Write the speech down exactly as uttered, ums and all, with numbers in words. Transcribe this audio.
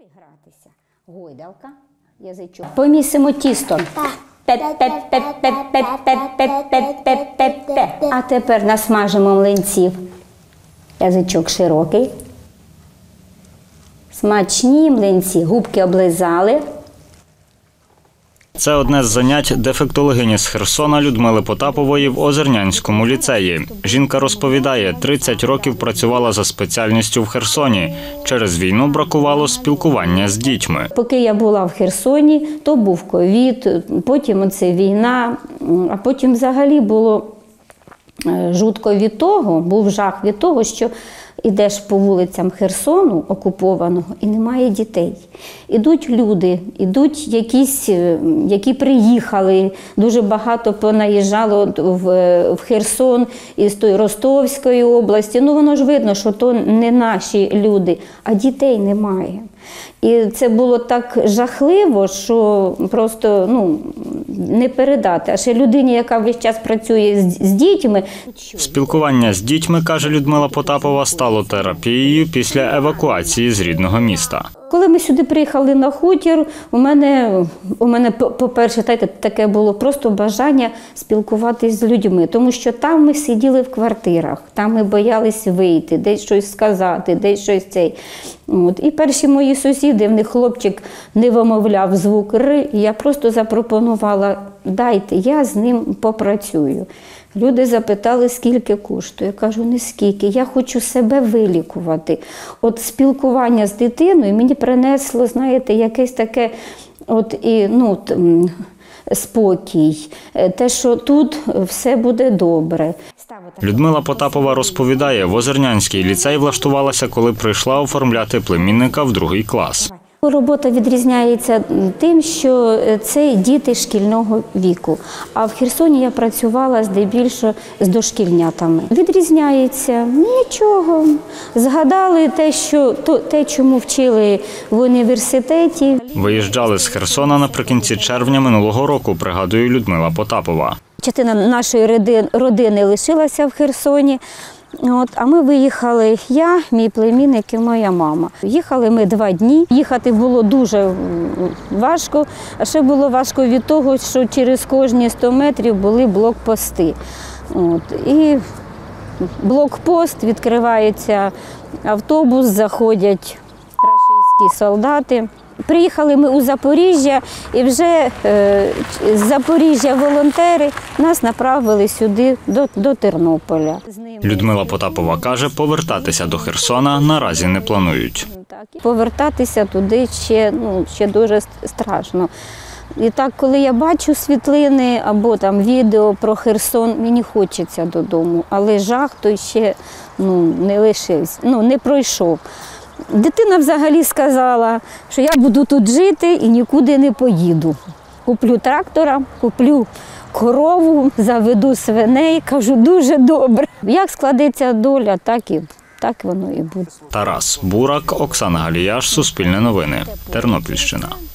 Гойдалка, язичок. Помісимо тісто. А тепер насмажимо млинців. Язичок широкий. Смачні млинці, губки облизали. Це одне з занять дефектологині з Херсона Людмили Потапової в Озернянському ліцеї. Жінка розповідає, тридцять років працювала за спеціальністю в Херсоні. Через війну бракувало спілкування з дітьми. Поки я була в Херсоні, то був ковід, потім оце війна, а потім взагалі було жутко від того, був жах від того, що ідеш по вулицям Херсону, окупованого, і немає дітей. Ідуть люди, ідуть якісь, які приїхали, дуже багато понаїжджало в Херсон із тої Ростовської області. Ну, воно ж видно, що то не наші люди, а дітей немає. І це було так жахливо, що просто ну, не передати. А ще людині, яка весь час працює з, з дітьми. Спілкування з дітьми, каже Людмила Потапова, стало терапією після евакуації з рідного міста. Коли ми сюди приїхали на хутір, у мене, у мене по-перше, таке було просто бажання спілкуватися з людьми. Тому що там ми сиділи в квартирах, там ми боялись вийти, десь щось сказати, десь щось цей. От. І перші мої сусіди, в них хлопчик не вимовляв звук «р», і я просто запропонувала, дайте, я з ним попрацюю. Люди запитали, скільки коштує. Я кажу, не скільки, я хочу себе вилікувати. От спілкування з дитиною мені принесло, знаєте, якесь таке от, і, ну, спокій, те, що тут все буде добре. Людмила Потапова розповідає, в Озернянський ліцей влаштувалася, коли прийшла оформляти племінника в другий клас. Робота відрізняється тим, що це діти шкільного віку. А в Херсоні я працювала здебільшого з дошкільнятами. Відрізняється нічого. Згадали те, що, те, чому вчили в університеті. Виїжджали з Херсона наприкінці червня минулого року, пригадує Людмила Потапова. Частина нашої родини лишилася в Херсоні. От, а ми виїхали, я, мій племінник і моя мама. Їхали ми два дні. Їхати було дуже важко, а ще було важко від того, що через кожні сто метрів були блокпости. От, і блокпост, відкривається автобус, заходять рашистські солдати. Приїхали ми у Запоріжжя, і вже е, з Запоріжжя волонтери нас направили сюди, до, до Тернополя. Людмила Потапова каже, повертатися до Херсона наразі не планують. Повертатися туди ще, ну, ще дуже страшно. І так, коли я бачу світлини або там відео про Херсон, мені хочеться додому, але жах той ще ну, не лишився, ну, не пройшов. Дитина взагалі сказала, що я буду тут жити і нікуди не поїду. Куплю трактора, куплю корову, заведу свиней, кажу, дуже добре. Як складеться доля, так і так воно і буде. Тарас Бурак, Оксана Галіяш, Суспільне новини, Тернопільщина.